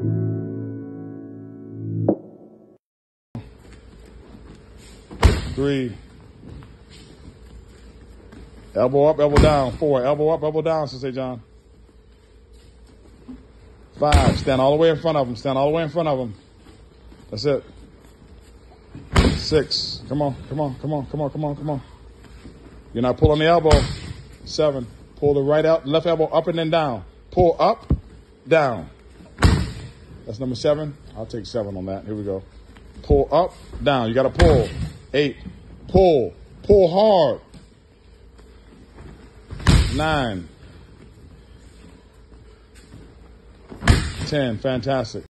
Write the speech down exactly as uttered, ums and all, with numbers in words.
Three. Elbow up, elbow down. Four. Elbow up, elbow down, Sensei John. Five. Stand all the way in front of him. Stand all the way in front of him. That's it. Six. Come on, come on, come on, come on, come on, come on. You're not pulling the elbow. Seven. Pull the right out, left elbow up and then down. Pull up, down. That's number seven. I'll take seven on that. Here we go. Pull up, down. You got to pull. Eight. Pull. Pull hard. Nine. Ten. Fantastic.